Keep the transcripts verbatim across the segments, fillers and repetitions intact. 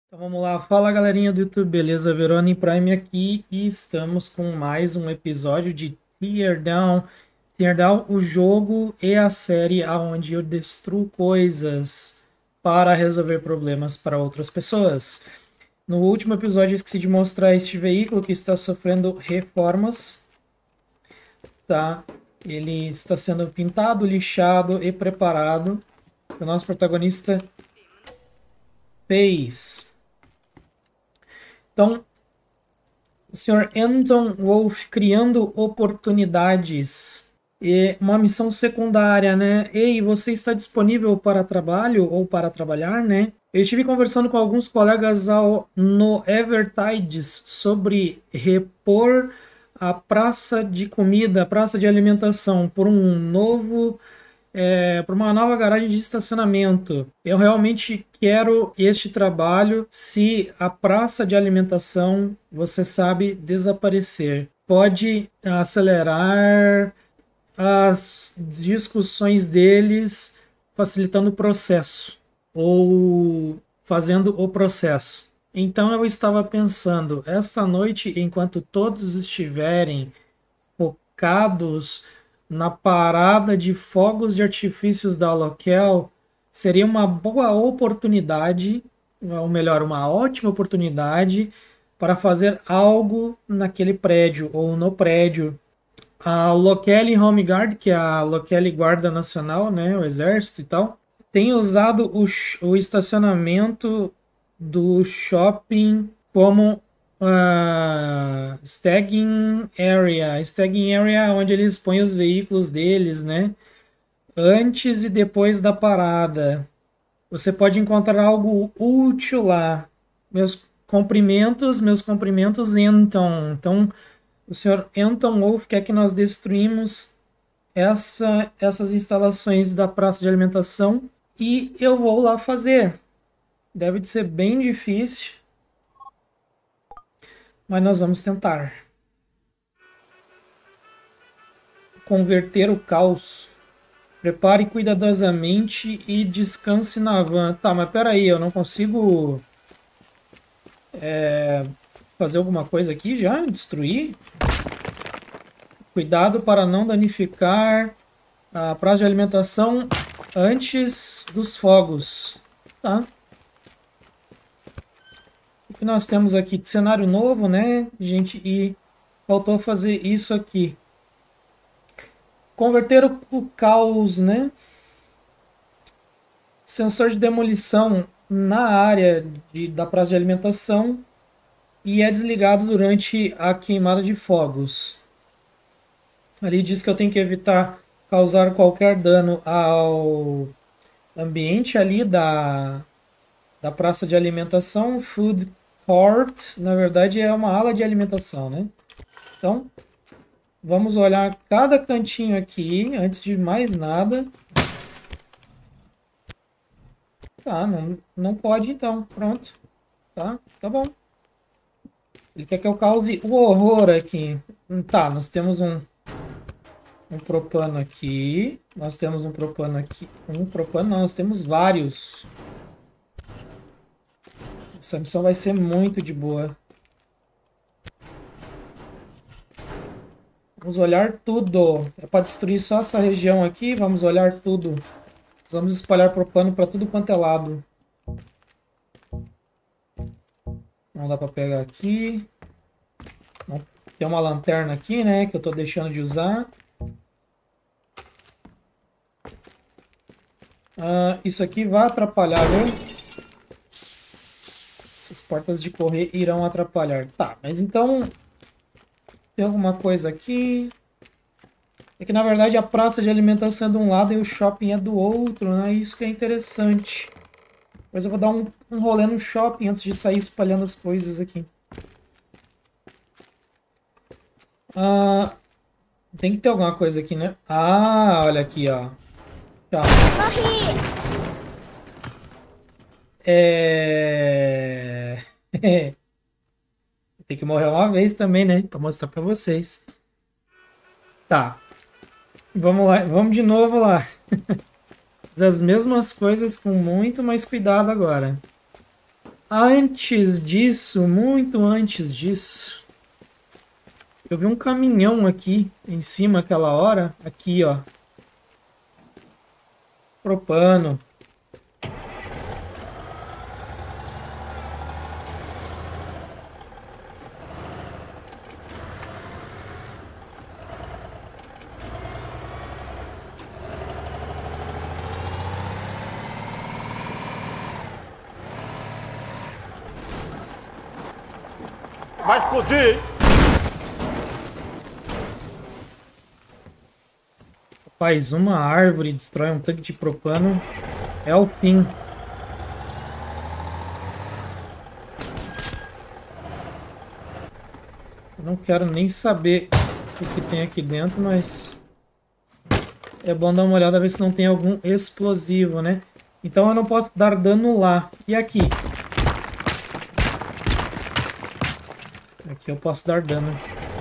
Então vamos lá, fala galerinha do YouTube, beleza? Verone Prime aqui e estamos com mais um episódio de Teardown. Teardown, o jogo e a série onde eu destruo coisas para resolver problemas para outras pessoas. No último episódio eu esqueci de mostrar este veículo que está sofrendo reformas, tá? Ele está sendo pintado, lixado e preparado. O nosso protagonista fez. Então, o senhor Anton Wolf criando oportunidades. E uma missão secundária, né? Ei, você está disponível para trabalho ou para trabalhar, né? Eu estive conversando com alguns colegas ao, no Evertides sobre repor a praça de comida, a praça de alimentação, por um novo é, para uma nova garagem de estacionamento. Eu realmente quero este trabalho se a praça de alimentação, você sabe, desaparecer. Pode acelerar as discussões deles, facilitando o processo ou fazendo o processo. Então eu estava pensando, esta noite, enquanto todos estiverem focados na parada de fogos de artifícios da Local, seria uma boa oportunidade, ou melhor, uma ótima oportunidade para fazer algo naquele prédio ou no prédio. A Locale Home Guard, que é a Locale Guarda Nacional, né, o exército e tal, tem usado o, o estacionamento do shopping como uh, staging area. Staging area é onde eles põem os veículos deles, né? Antes e depois da parada. Você pode encontrar algo útil lá. Meus cumprimentos, meus cumprimentos, Anton. Então, o senhor Anton Wolf quer que nós destruímos essa, essas instalações da praça de alimentação e eu vou lá fazer. Deve de ser bem difícil, mas nós vamos tentar. Converter o caos. Prepare cuidadosamente e descanse na van. Tá, mas peraí, eu não consigo é, fazer alguma coisa aqui já? Destruir? Cuidado para não danificar a praça de alimentação antes dos fogos. Tá. O que nós temos aqui? Cenário novo, né, gente? E faltou fazer isso aqui. Converter o, o caos, né? Sensor de demolição na área de, da praça de alimentação e é desligado durante a queimada de fogos. Ali diz que eu tenho que evitar causar qualquer dano ao ambiente ali da, da praça de alimentação. Food court, na verdade, é uma ala de alimentação, né? Então, vamos olhar cada cantinho aqui, antes de mais nada. Tá, não, não pode então, pronto. Tá, tá bom. Ele quer que eu cause o horror aqui. Tá, nós temos um, um propano aqui. Nós temos um propano aqui. Um propano não, nós temos vários. Essa missão vai ser muito de boa. Vamos olhar tudo. É para destruir só essa região aqui. Vamos olhar tudo. Vamos espalhar propano para tudo quanto é lado. Não dá para pegar aqui. Não. Tem uma lanterna aqui, né? Que eu estou deixando de usar. Ah, isso aqui vai atrapalhar, viu? Essas portas de correr irão atrapalhar. Tá, mas então... Tem alguma coisa aqui... É que na verdade a praça de alimentação é de um lado e o shopping é do outro, né? Isso que é interessante. Depois eu vou dar um, um rolê no shopping antes de sair espalhando as coisas aqui. Ah, tem que ter alguma coisa aqui, né? Ah, olha aqui, ó. Tchau. É... Tem que morrer uma vez também, né? Pra mostrar pra vocês. Tá. Vamos lá, vamos de novo lá. Fazer as mesmas coisas com muito mais cuidado agora. Antes disso, muito antes disso, eu vi um caminhão aqui em cima aquela hora. Aqui, ó. Propano. Vai explodir! Rapaz, uma árvore destrói um tanque de propano. É o fim. Eu não quero nem saber o que tem aqui dentro, mas é bom dar uma olhada, ver se não tem algum explosivo, né? Então eu não posso dar dano lá. E aqui? Aqui eu posso dar dano.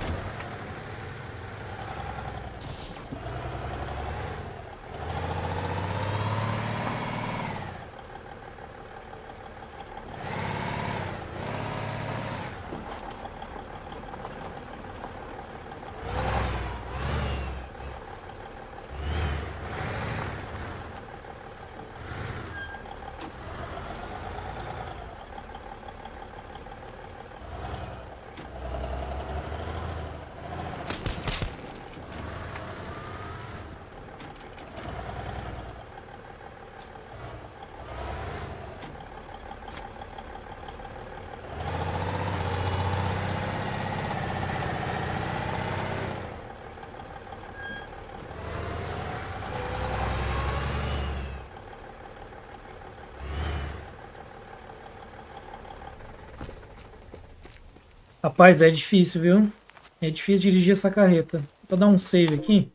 Rapaz, é difícil, viu? É difícil dirigir essa carreta. Vou dar um save aqui.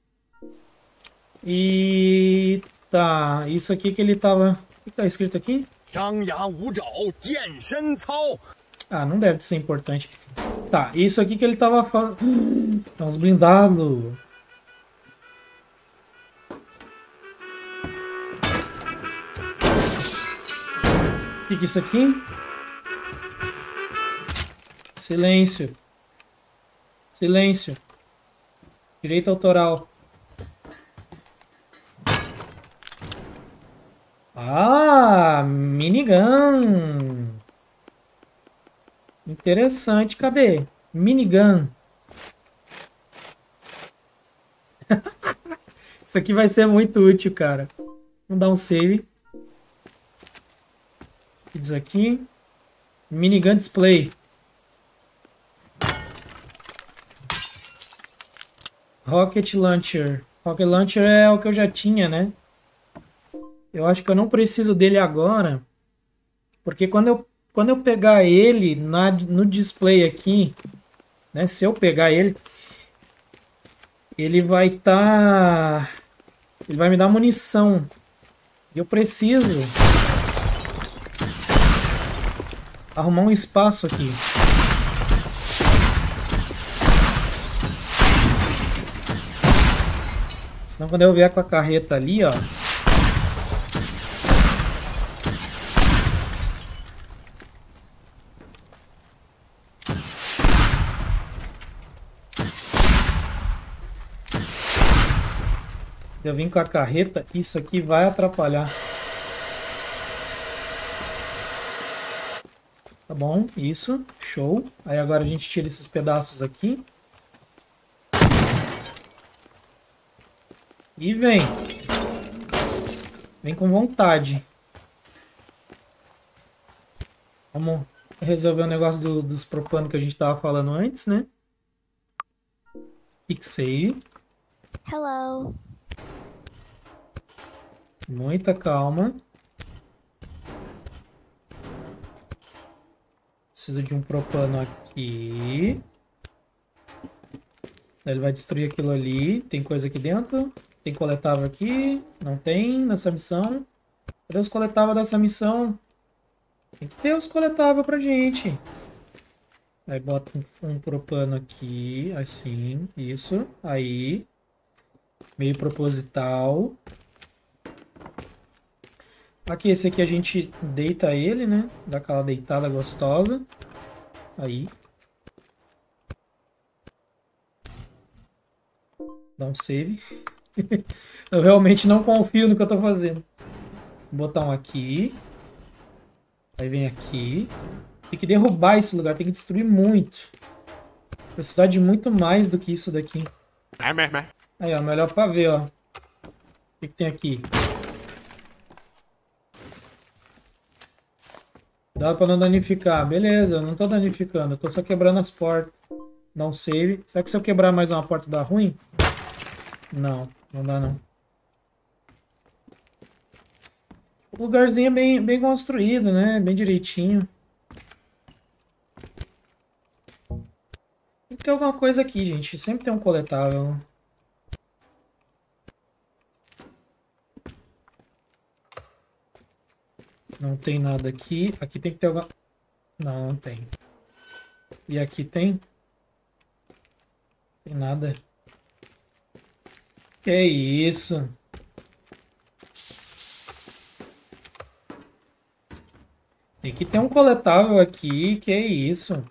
E... Tá, isso aqui que ele tava... O que tá escrito aqui? Ah, não deve ser importante. Tá, isso aqui que ele tava falando... Tá uns blindados. O que que é isso aqui? Silêncio. Silêncio. Direito autoral. Ah, minigun. Interessante. Cadê? Minigun. Isso aqui vai ser muito útil, cara. Vamos dar um save. Diz aqui. Minigun display. Rocket Launcher. Rocket Launcher é o que eu já tinha, né? Eu acho que eu não preciso dele agora. Porque quando eu, quando eu pegar ele na, no display aqui, né? Se eu pegar ele, ele vai estar... Tá, ele vai me dar munição. E eu preciso arrumar um espaço aqui. Senão quando eu vier com a carreta ali, ó... Eu vim com a carreta, isso aqui vai atrapalhar. Tá bom, isso, show. Aí agora a gente tira esses pedaços aqui. E vem. Vem com vontade. Vamos resolver o negócio do, dos propano que a gente tava falando antes, né? Fixei. Hello. Muita calma. Preciso de um propano aqui. Ele vai destruir aquilo ali. Tem coisa aqui dentro? Tem coletável aqui? Não tem nessa missão. Cadê os coletáveis dessa missão? Tem que ter os coletáveis pra gente. Aí bota um, um propano aqui. Assim. Isso. Aí. Meio proposital. Aqui, esse aqui a gente deita ele, né? Dá aquela deitada gostosa. Aí. Dá um save. Eu realmente não confio no que eu tô fazendo. Vou botar um aqui. Aí vem aqui. Tem que derrubar esse lugar, tem que destruir muito. Precisar de muito mais do que isso daqui. É mesmo, é? Aí, ó, melhor pra ver, ó. O que, que tem aqui? Dá pra não danificar. Beleza, eu não tô danificando. Eu tô só quebrando as portas. Dá um save. Será que se eu quebrar mais uma porta dá ruim? Não, não dá não. O lugarzinho é bem, bem construído, né? Bem direitinho. Tem que ter alguma coisa aqui, gente. Sempre tem um coletável. Não tem nada aqui. Aqui tem que ter alguma... Não, não tem. E aqui tem? Tem nada. Que isso? Tem que ter um coletável aqui. Que isso?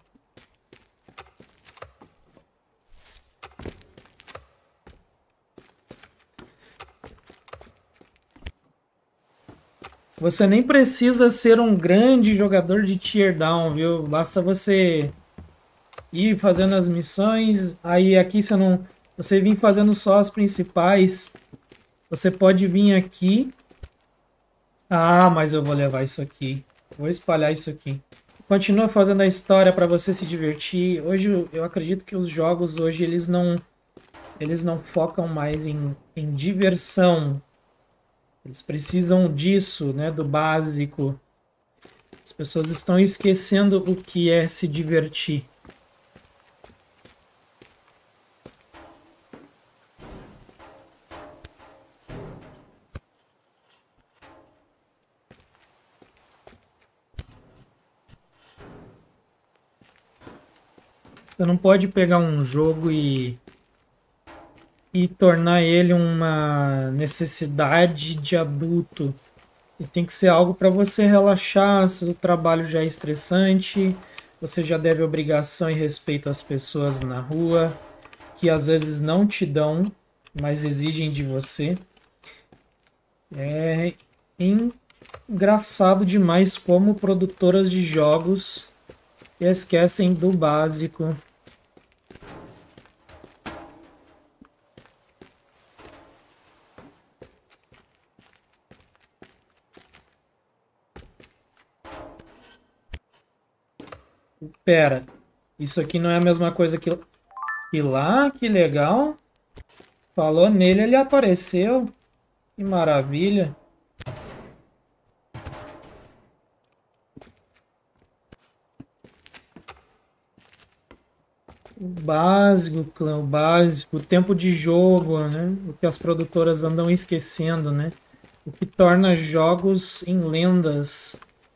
Você nem precisa ser um grande jogador de tier down, viu? Basta você ir fazendo as missões. Aí aqui você não... Você vir fazendo só as principais. Você pode vir aqui. Ah, mas eu vou levar isso aqui. Vou espalhar isso aqui. Continua fazendo a história para você se divertir. Hoje eu acredito que os jogos hoje eles não... Eles não focam mais em, em diversão. Eles precisam disso, né, do básico. As pessoas estão esquecendo o que é se divertir. Você não pode pegar um jogo e e tornar ele uma necessidade de adulto. E tem que ser algo para você relaxar, se o trabalho já é estressante, você já deve obrigação e respeito às pessoas na rua, que às vezes não te dão, mas exigem de você. É engraçado demais como produtoras de jogos esquecem do básico. Pera, isso aqui não é a mesma coisa que, que lá? Que legal. Falou nele, ele apareceu. Que maravilha. O básico, clã, o básico, o tempo de jogo, né? O que as produtoras andam esquecendo, né? O que torna jogos em lendas.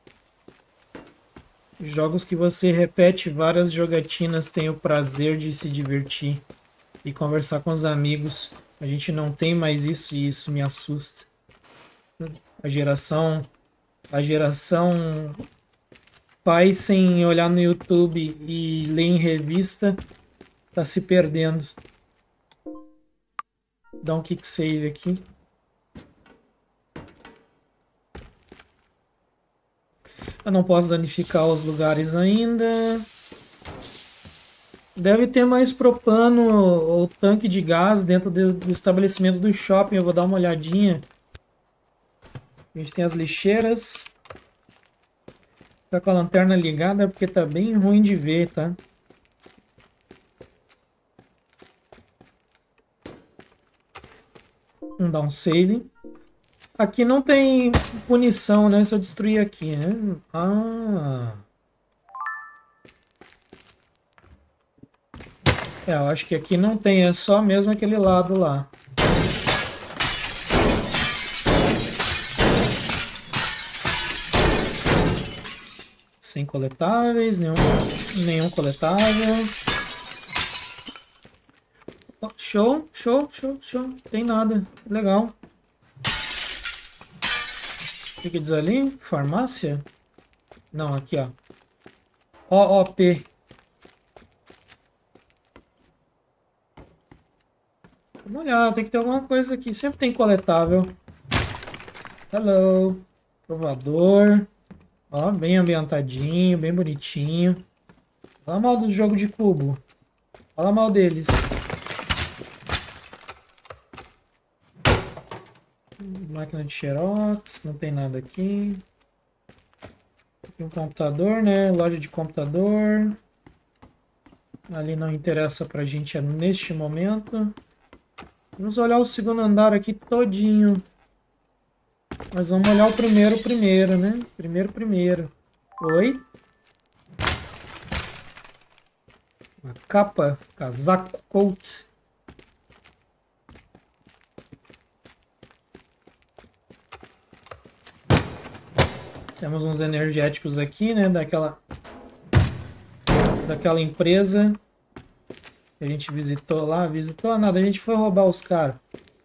Jogos que você repete várias jogatinas, tem o prazer de se divertir e conversar com os amigos. A gente não tem mais isso e isso me assusta. A geração, a geração pai sem olhar no YouTube e ler em revista tá se perdendo. Dá um kick save aqui. Eu não posso danificar os lugares ainda. Deve ter mais propano ou tanque de gás dentro do estabelecimento do shopping. Eu vou dar uma olhadinha. A gente tem as lixeiras. Tá com a lanterna ligada porque tá bem ruim de ver, tá? Vamos dar um save. Aqui não tem punição, né? Se eu destruir aqui, né? Ah. É, eu acho que aqui não tem. É só mesmo aquele lado lá. Sem coletáveis. Nenhum, nenhum coletável. Oh, show, show, show, show. Tem nada. Legal. que que diz ali? Farmácia? Não, aqui, ó. O O P. Vamos olhar, tem que ter alguma coisa aqui. Sempre tem coletável. Hello. Provador. Ó, bem ambientadinho, bem bonitinho. Fala mal do jogo de cubo. Fala mal deles. Máquina de xerox, não tem nada aqui. Aqui um computador, né? Loja de computador. Ali não interessa pra gente neste momento. Vamos olhar o segundo andar aqui todinho. Mas vamos olhar o primeiro primeiro, né? Primeiro primeiro. Oi? Uma capa, casaco, coat. Temos uns energéticos aqui, né? Daquela, daquela empresa que a gente visitou lá. Visitou nada, a gente foi roubar os caras.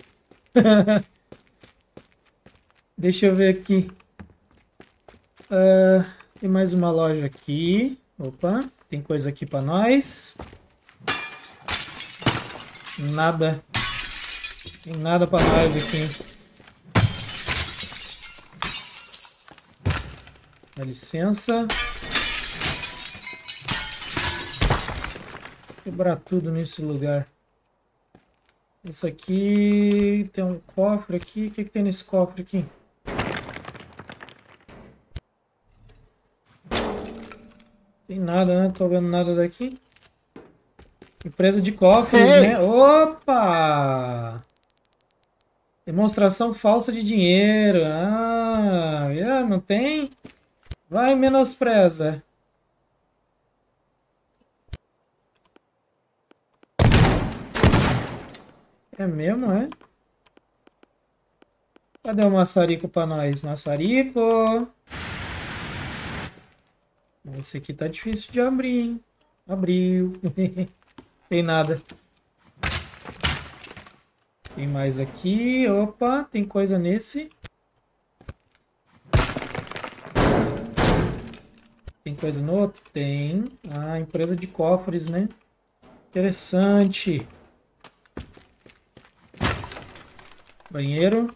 Deixa eu ver aqui. Uh, tem mais uma loja aqui. Opa, tem coisa aqui pra nós. Nada. Tem nada pra nós aqui. Dá licença. Quebrar tudo nesse lugar. Isso aqui... Tem um cofre aqui. O que, que tem nesse cofre aqui? Tem nada, né? Tô vendo nada daqui. Empresa de cofres, Ei. né? Opa! Demonstração falsa de dinheiro. Ah, não tem? Vai, menospreza. É mesmo, é? Cadê o maçarico pra nós? Maçarico! Esse aqui tá difícil de abrir, hein? Abriu. Tem nada. Tem mais aqui. Opa, tem coisa nesse. Tem coisa no outro? Tem. Ah, empresa de cofres, né? Interessante. Banheiro.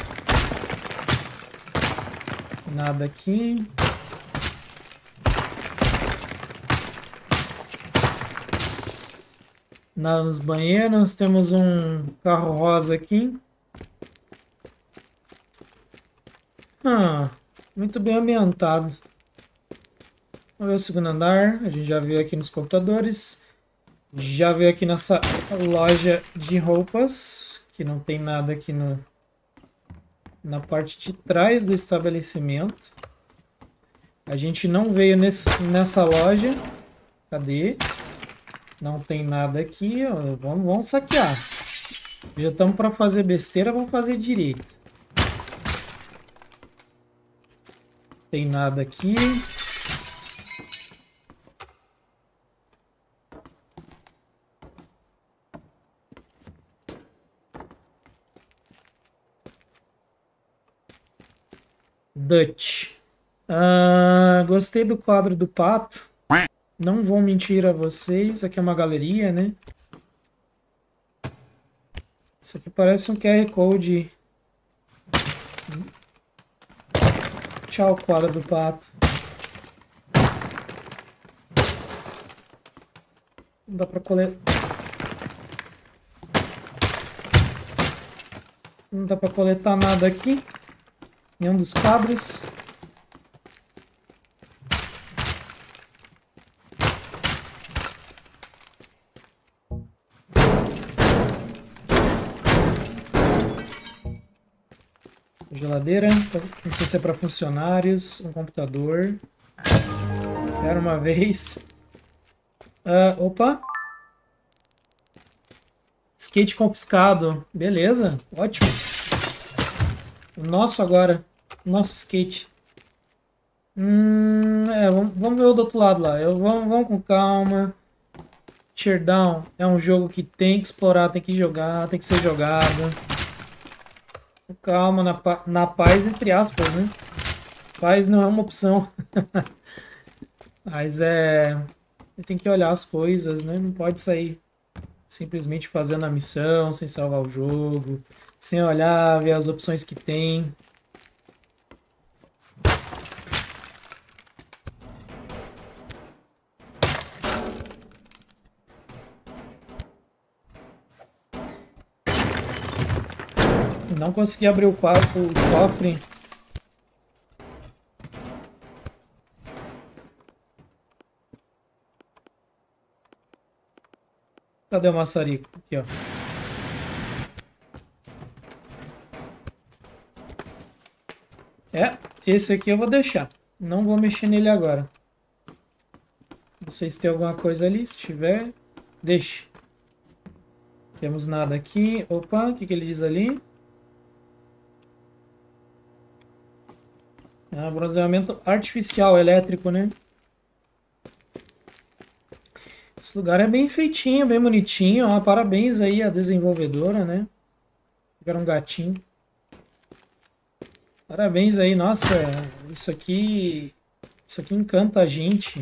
Nada aqui. Nada nos banheiros. Temos um carro rosa aqui. Ah, muito bem ambientado. Vamos ver o segundo andar. A gente já viu aqui nos computadores. Já veio aqui nessa loja de roupas. Que não tem nada aqui no, na parte de trás do estabelecimento. A gente não veio nesse, nessa loja. Cadê? Não tem nada aqui. Ó. Vamos, vamos saquear. Já estamos para fazer besteira, vamos fazer direito. Tem nada aqui. Dutch. Ah, gostei do quadro do pato. Não vou mentir a vocês. Aqui é uma galeria, né? Isso aqui parece um Q R Code. Tchau, quadro do pato. Não dá pra coletar. Não dá pra coletar nada aqui. Nenhum dos quadros. Geladeira. Não sei se é para funcionários. Um computador. Era uma vez. Uh, opa. Skate confiscado. Beleza. Ótimo. O nosso agora. Nosso skate. Hum, é, vamos, vamos ver o do outro lado lá. Eu, vamos, vamos com calma. Teardown é um jogo que tem que explorar, tem que jogar, tem que ser jogado. Com calma, na, na paz, entre aspas, né? Paz não é uma opção. Mas é... tem que olhar as coisas, né? Não pode sair simplesmente fazendo a missão, sem salvar o jogo, sem olhar, ver as opções que tem. Não consegui abrir o quarto, o cofre. Cadê o maçarico? Aqui, ó. É, esse aqui eu vou deixar. Não vou mexer nele agora. Não sei se tem alguma coisa ali. Se tiver, deixe. Temos nada aqui. Opa, o que, que ele diz ali? Ah, bronzeamento artificial elétrico, né? Esse lugar é bem feitinho, bem bonitinho. Ah, parabéns aí à desenvolvedora, né? Era um gatinho. Parabéns aí, nossa, isso aqui, isso aqui encanta a gente.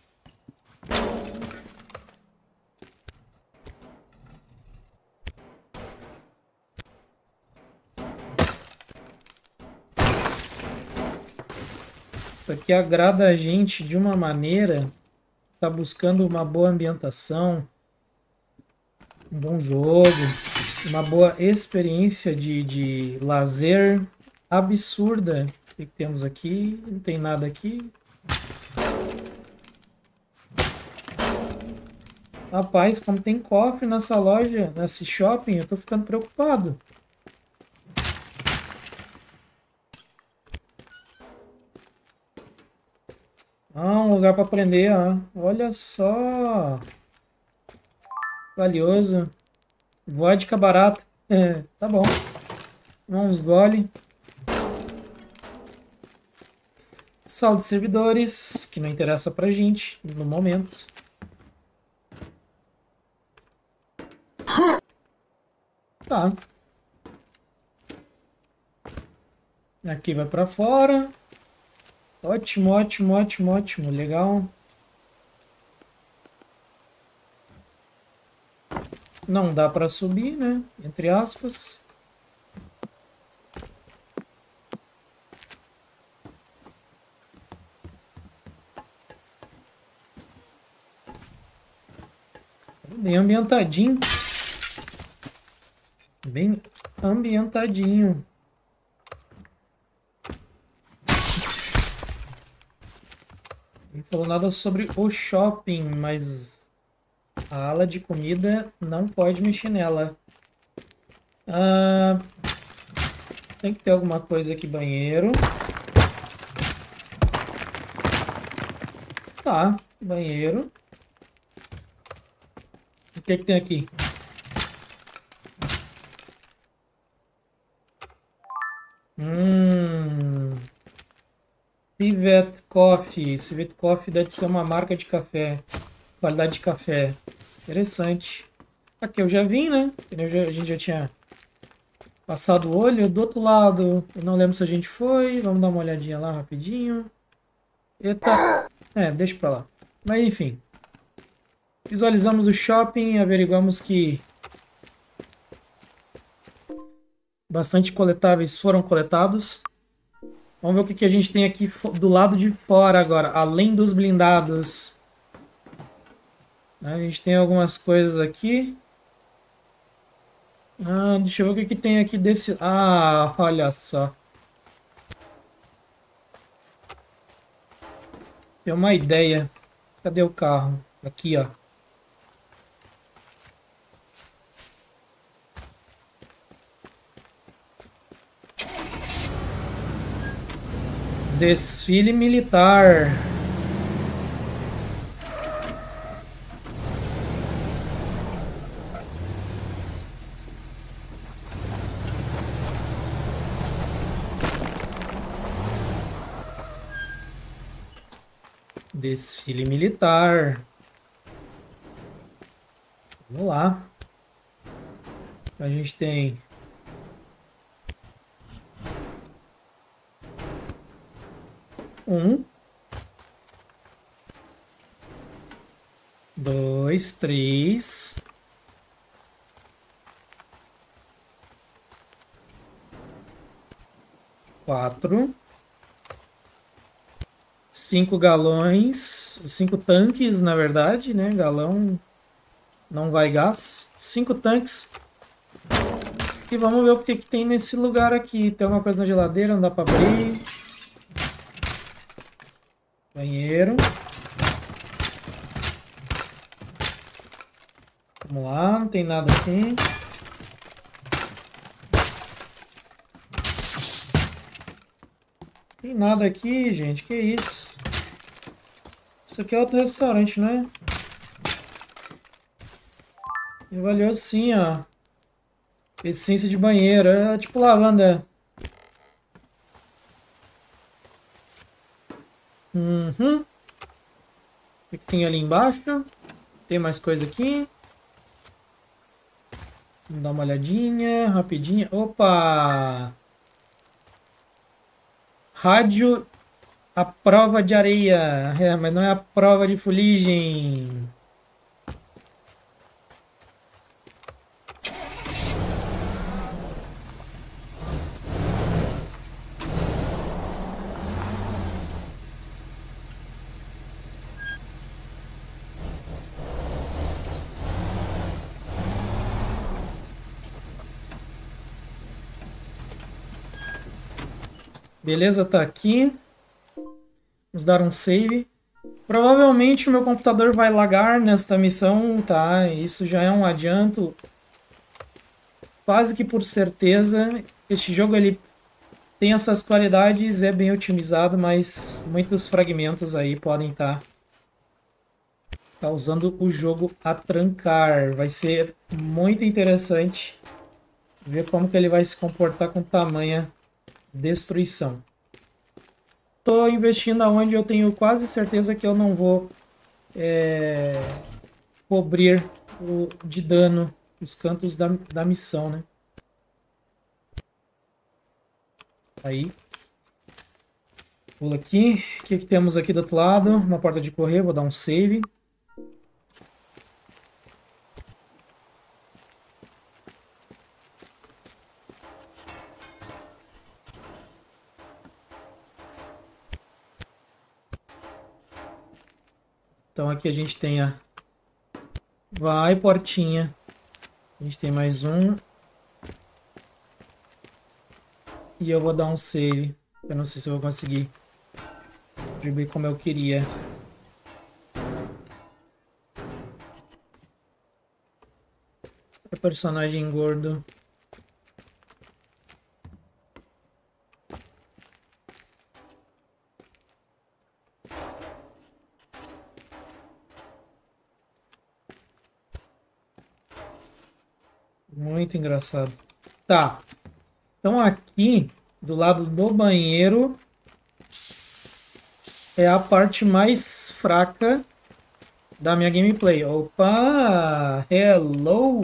Isso aqui agrada a gente de uma maneira. Tá buscando uma boa ambientação, um bom jogo, uma boa experiência de, de lazer absurda. O que temos aqui? Não tem nada aqui. Rapaz, como tem cofre nessa loja, nesse shopping, eu tô ficando preocupado. Ah, um lugar para prender, ó. Olha só. Valioso. Vodka barata. É, tá bom. Vamos gole. Sala de servidores, que não interessa pra gente no momento. Tá. Aqui vai pra fora. Ótimo, ótimo, ótimo, ótimo. Legal. Não dá pra subir, né? Entre aspas. Bem ambientadinho. Bem ambientadinho. Não falou nada sobre o shopping, mas a ala de comida não pode mexer nela. Ah, tem que ter alguma coisa aqui, banheiro. Tá, banheiro. O que que tem aqui? Hum... Civet Coffee. Civet Coffee deve ser uma marca de café. Qualidade de café. Interessante. Aqui eu já vim, né? A gente já tinha passado o olho. Do outro lado, eu não lembro se a gente foi. Vamos dar uma olhadinha lá rapidinho. Eita. É, deixa pra lá. Mas enfim. Visualizamos o shopping. Averiguamos que bastante coletáveis foram coletados. Vamos ver o que, que a gente tem aqui do lado de fora agora, além dos blindados. A gente tem algumas coisas aqui. Ah, deixa eu ver o que, que tem aqui desse... Ah, olha só. Tem uma ideia. Cadê o carro? Aqui, ó. Desfile militar. Desfile militar. Vamos lá. A gente tem... Um. Dois, três. Quatro. Cinco galões. Cinco tanques, na verdade, né? Galão não vai gás. Cinco tanques. E vamos ver o que, que tem nesse lugar aqui. Tem alguma coisa na geladeira, não dá pra abrir. Banheiro. Vamos lá, não tem nada aqui. Não tem nada aqui, gente. Que isso? Isso aqui é outro restaurante, não é? E valioso sim, ó. Essência de banheiro. É tipo lavanda. Uhum. O que tem ali embaixo? Tem mais coisa aqui. Vamos dar uma olhadinha, rapidinha. Opa! Rádio à prova de areia. É, mas não é a prova de fuligem. Beleza, tá aqui. Vamos dar um save. Provavelmente o meu computador vai lagar nesta missão, tá? Isso já é um adianto. Quase que por certeza. Este jogo ele tem as suas qualidades, é bem otimizado, mas muitos fragmentos aí podem estar causando o jogo a trancar. Vai ser muito interessante ver como que ele vai se comportar com tamanha destruição. Estou investindo aonde eu tenho quase certeza que eu não vou é, cobrir o, de dano os cantos da, da missão, né? Aí. Pula aqui. O que, que temos aqui do outro lado? Uma porta de correr, vou dar um save. Então aqui a gente tem a... Vai, portinha. A gente tem mais um. E eu vou dar um save. Eu não sei se eu vou conseguir distribuir como eu queria. O personagem gordo. Muito engraçado. Tá. Então aqui, do lado do banheiro, é a parte mais fraca da minha gameplay. Opa! Hello!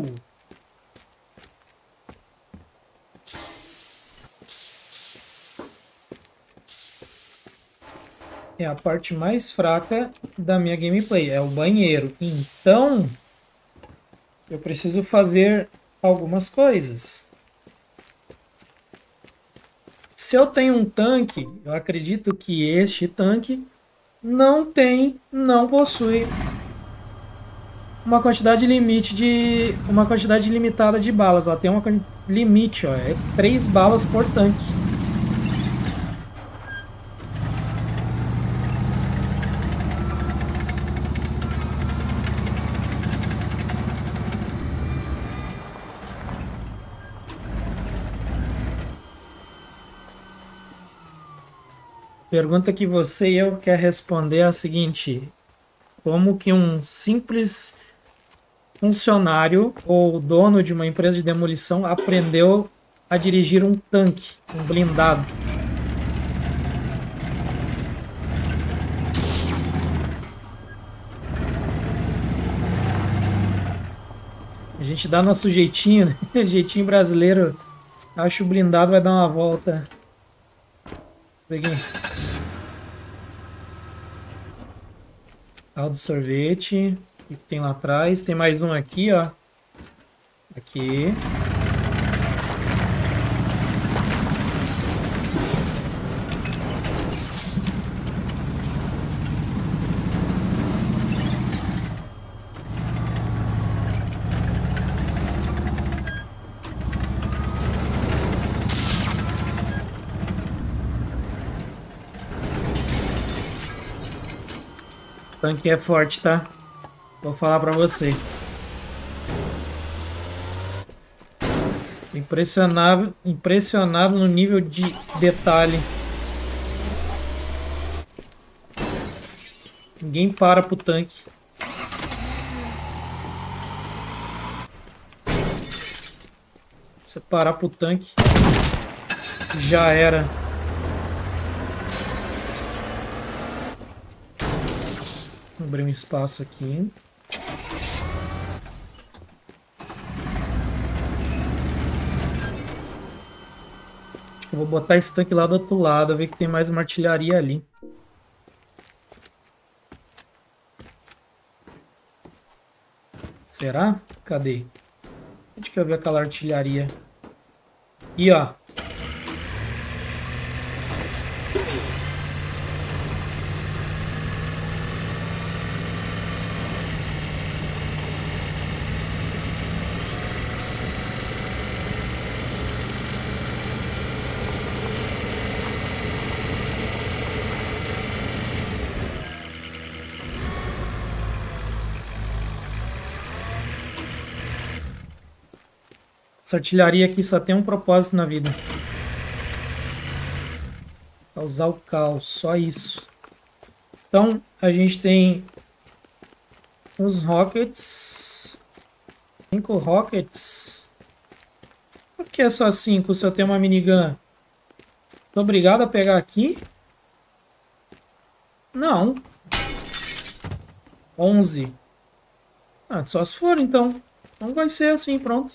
É a parte mais fraca da minha gameplay. É o banheiro. Então, eu preciso fazer algumas coisas. Se eu tenho um tanque, eu acredito que este tanque não tem, não possui uma quantidade limite de, uma quantidade limitada de balas. Ela tem uma limite, ó, é três balas por tanque. Pergunta que você e eu quer responder é a seguinte: como que um simples funcionário ou dono de uma empresa de demolição aprendeu a dirigir um tanque, um blindado? A gente dá nosso jeitinho, né? Jeitinho brasileiro. Acho que o blindado vai dar uma volta. Peguei. Carro do sorvete. O que tem lá atrás? Tem mais um aqui, ó. Aqui. O tanque é forte, tá? Vou falar pra você. Impressionado, impressionado no nível de detalhe. Ninguém para pro tanque. Se parar pro tanque, já era. Vou abrir um espaço aqui. Eu vou botar esse tanque lá do outro lado, ver que tem mais uma artilharia ali. Será? Cadê? Onde que eu vi aquela artilharia? Ih, ó. Essa artilharia aqui só tem um propósito na vida. Causar o caos, só isso. Então, a gente tem os rockets. Cinco rockets. Por que é só cinco se eu tenho uma minigun? Tô obrigado a pegar aqui? Não. onze. Ah, só se for então. Então vai ser assim, pronto.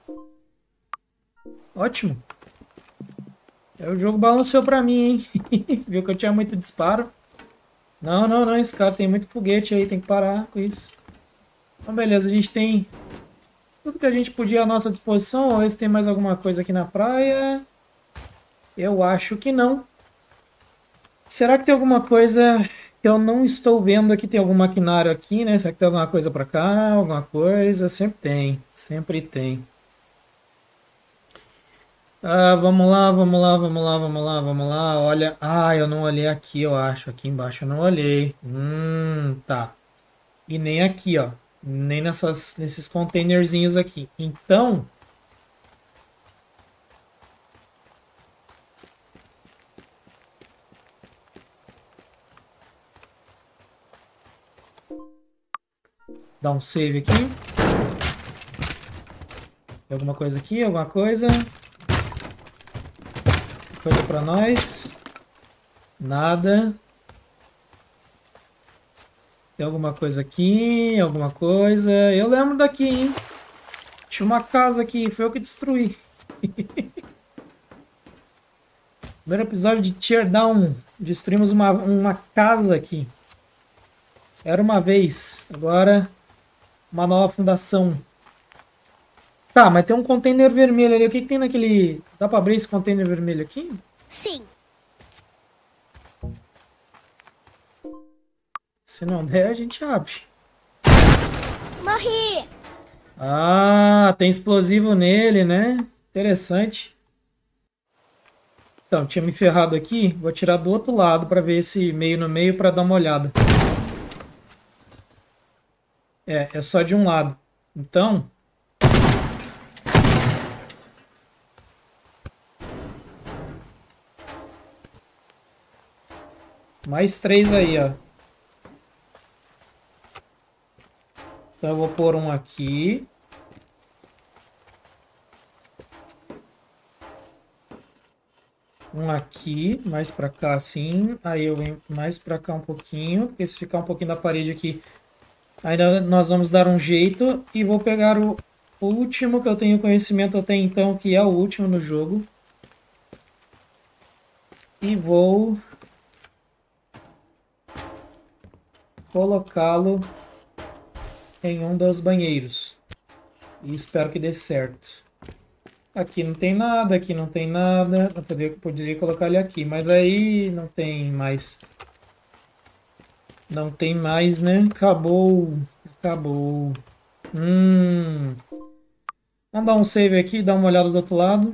Ótimo. É, o jogo balanceou pra mim, hein? Viu que eu tinha muito disparo. Não, não, não. Esse cara tem muito foguete aí. Tem que parar com isso. Então, beleza. A gente tem tudo que a gente podia à nossa disposição. Vamos ver se tem mais alguma coisa aqui na praia. Eu acho que não. Será que tem alguma coisa que eu não estou vendo aqui? Tem algum maquinário aqui, né? Será que tem alguma coisa pra cá? Alguma coisa? Sempre tem. Sempre tem. Ah, vamos lá, vamos lá, vamos lá, vamos lá, vamos lá. Olha. Ah, eu não olhei aqui, eu acho. Aqui embaixo eu não olhei. Hum, tá. E nem aqui, ó. Nem nessas, nesses containerzinhos aqui. Então. Dá um save aqui. Tem alguma coisa aqui? Alguma coisa? Coisa pra nós. Nada. Tem alguma coisa aqui? Alguma coisa? Eu lembro daqui, hein? Tinha uma casa aqui. Foi eu que destruí. Primeiro episódio de Teardown. Destruímos uma, uma casa aqui. Era uma vez. Agora, uma nova fundação. Tá, mas tem um container vermelho ali. O que, que tem naquele... Dá pra abrir esse container vermelho aqui? Sim. Se não der, a gente abre. Morri! Ah, tem explosivo nele, né? Interessante. Então, tinha me ferrado aqui. Vou tirar do outro lado pra ver esse meio no meio pra dar uma olhada. É, é só de um lado. Então... Mais três aí, ó. Então eu vou pôr um aqui. Um aqui, mais pra cá assim. Aí eu venho mais pra cá um pouquinho. Porque se ficar um pouquinho da parede aqui, ainda nós vamos dar um jeito. E vou pegar o último que eu tenho conhecimento até então, que é o último no jogo. E vou... colocá-lo em um dos banheiros. E espero que dê certo. Aqui não tem nada, aqui não tem nada. Eu poderia, poderia colocar ele aqui, mas aí não tem mais. Não tem mais, né? Acabou. Acabou. Hum. Vamos dar um save aqui, dar uma olhada do outro lado.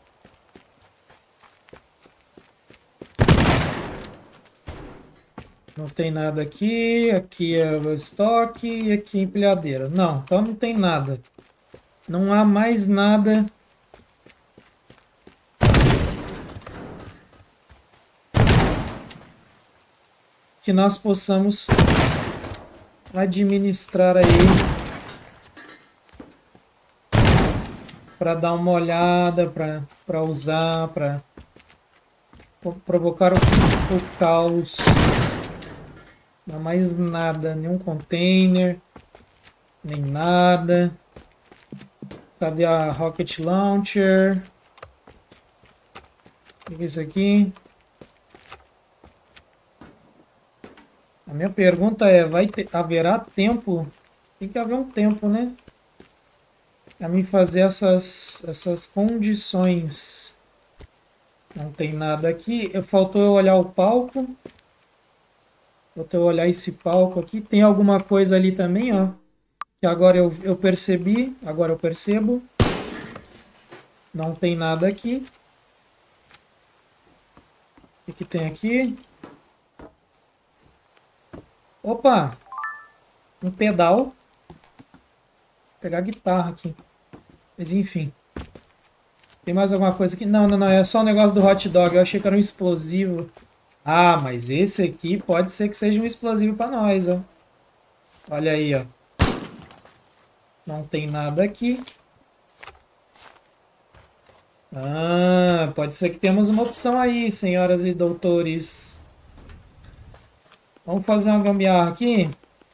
Não tem nada aqui. Aqui é o estoque e aqui é a empilhadeira. Não, então não tem nada. Não há mais nada. Que nós possamos administrar aí para dar uma olhada, para usar, para provocar o, o caos. Não há mais nada, nenhum container, nem nada. Cadê a Rocket Launcher? O que é isso aqui? A minha pergunta é, vai ter, haverá tempo? Tem que haver um tempo, né? A mim fazer essas, essas condições. Não tem nada aqui. Faltou eu olhar o palco. Faltou eu olhar esse palco aqui. Tem alguma coisa ali também, ó. Que agora eu, eu percebi. Agora eu percebo. Não tem nada aqui. O que, que tem aqui? Opa! Um pedal. Vou pegar a guitarra aqui. Mas enfim. Tem mais alguma coisa aqui? Não, não, não. É só o negócio do hot dog. Eu achei que era um explosivo. Ah, mas esse aqui pode ser que seja um explosivo pra nós, ó. Olha aí, ó. Não tem nada aqui. Ah, pode ser que temos uma opção aí, senhoras e doutores. Vamos fazer uma gambiarra aqui.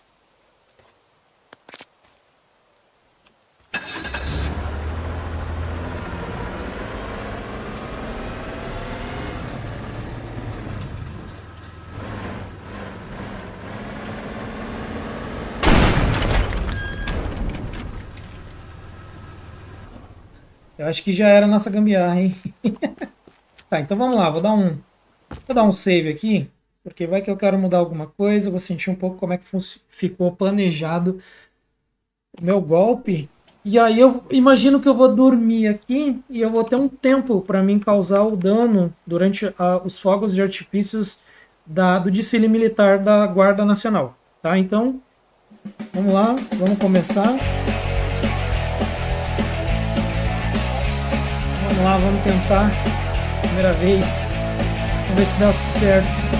Eu acho que já era a nossa gambiarra, hein? Tá, então vamos lá. Vou dar um, vou dar um save aqui. Porque vai que eu quero mudar alguma coisa. Vou sentir um pouco como é que ficou planejado o meu golpe. E aí eu imagino que eu vou dormir aqui. E eu vou ter um tempo para mim causar o dano durante a, os fogos de artifícios da, do desfile militar da Guarda Nacional. Tá? Então, vamos lá. Vamos começar. Vamos lá, vamos tentar. Primeira vez. Vamos ver se dá certo.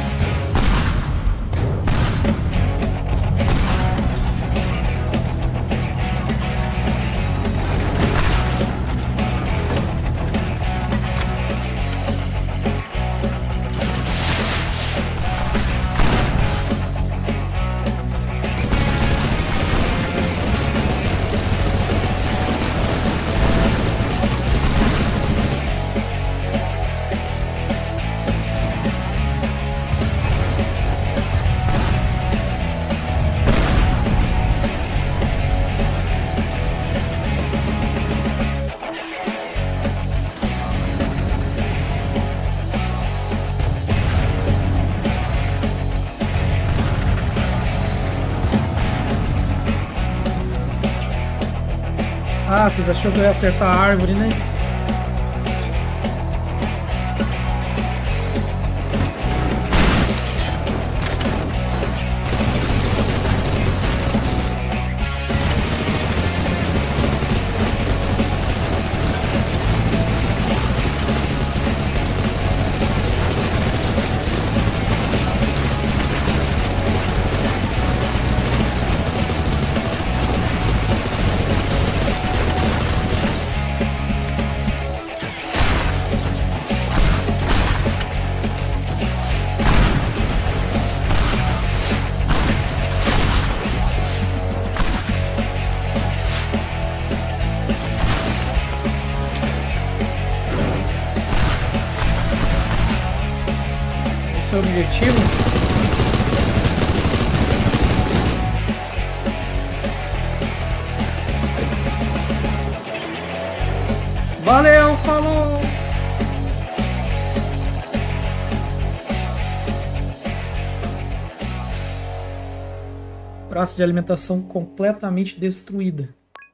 Ah, vocês acharam que eu ia acertar a árvore, né? Esse é o objetivo. Valeu, falou! Praça de alimentação completamente destruída.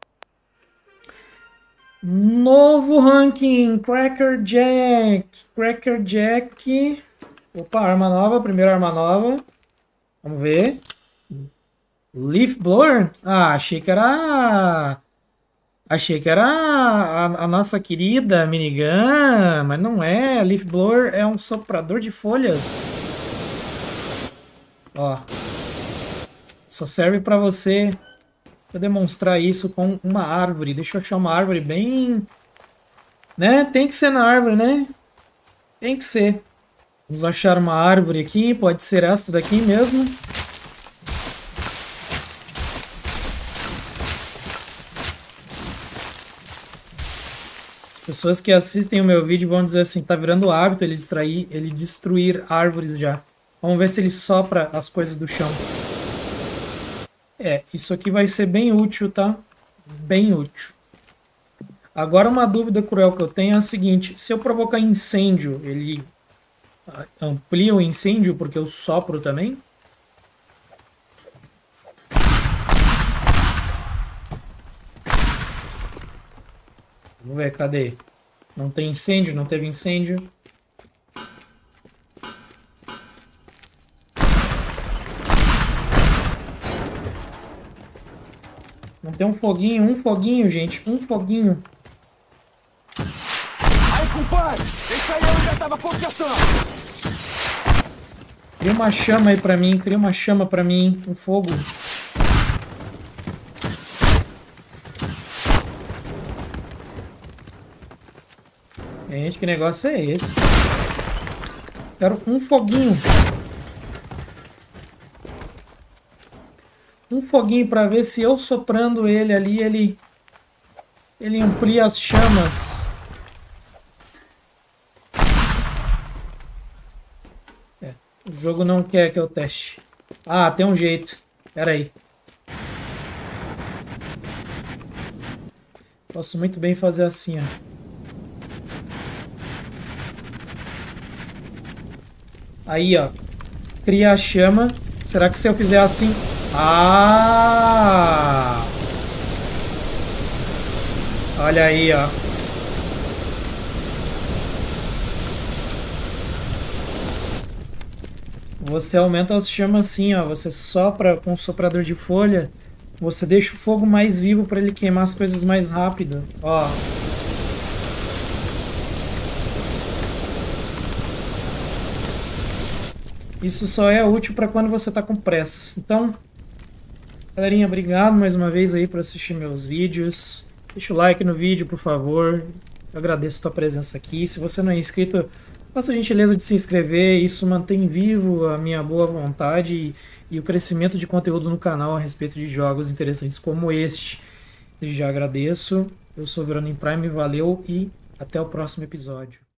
Novo ranking, Cracker Jack. Cracker Jack. Opa, arma nova, primeira arma nova. Vamos ver. Leaf Blower? Ah, achei que era... Achei que era a, a nossa querida minigun, mas não é. Leaf Blower é um soprador de folhas. Ó. Só serve para você demonstrar isso com uma árvore. Deixa eu achar uma árvore bem... Né? Tem que ser na árvore, né? Tem que ser. Vamos achar uma árvore aqui. Pode ser essa daqui mesmo. As pessoas que assistem o meu vídeo vão dizer assim, tá virando hábito ele distrair, ele destruir árvores já. Vamos ver se ele sopra as coisas do chão. É, isso aqui vai ser bem útil, tá? Bem útil. Agora uma dúvida cruel que eu tenho é a seguinte, se eu provocar incêndio, ele amplia o incêndio porque eu sopro também? Vamos ver, cadê? Não tem incêndio, não teve incêndio. Não tem um foguinho, um foguinho, gente, um foguinho. Aí, compadre, esse aí eu já tava consertando. Cria uma chama aí pra mim, cria uma chama pra mim, um fogo. Gente, que negócio é esse? Quero um foguinho. Um foguinho para ver se eu soprando ele ali, ele, ele amplia as chamas. É, o jogo não quer que eu teste. Ah, tem um jeito. Pera aí. Posso muito bem fazer assim, ó. Aí, ó. Cria a chama. Será que se eu fizer assim... Ah! Olha aí, ó. Você aumenta as chamas assim, ó. Você sopra com um soprador de folha. Você deixa o fogo mais vivo para ele queimar as coisas mais rápido. Ó. Isso só é útil para quando você está com pressa. Então, galerinha, obrigado mais uma vez aí por assistir meus vídeos. Deixa o like no vídeo, por favor. Eu agradeço a tua presença aqui. Se você não é inscrito, faça a gentileza de se inscrever. Isso mantém vivo a minha boa vontade e, e o crescimento de conteúdo no canal a respeito de jogos interessantes como este. Eu já agradeço. Eu sou o Veronin Prime, valeu e até o próximo episódio.